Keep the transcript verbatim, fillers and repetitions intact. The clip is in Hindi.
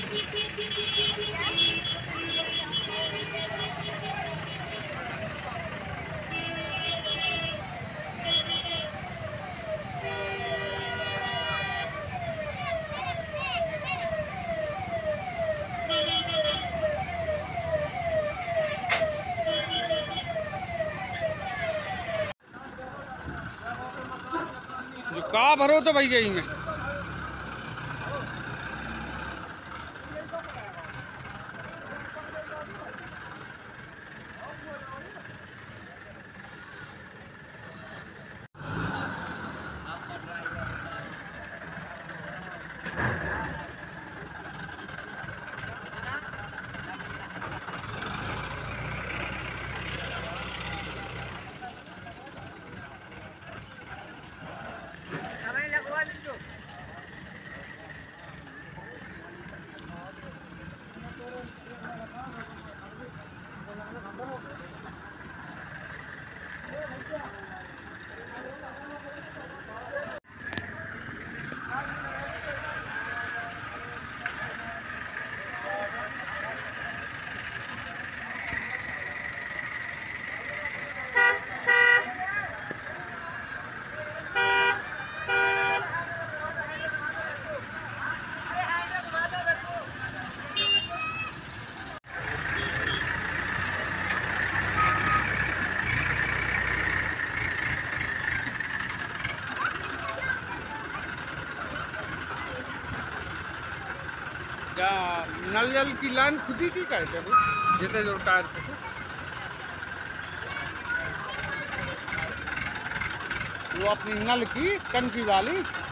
जो का भरो तो भाई गई में क्या नल जल की लाइन खुद ही की कहते भाई जैसे जो टायर से वो अपनी नल की टंकी वाली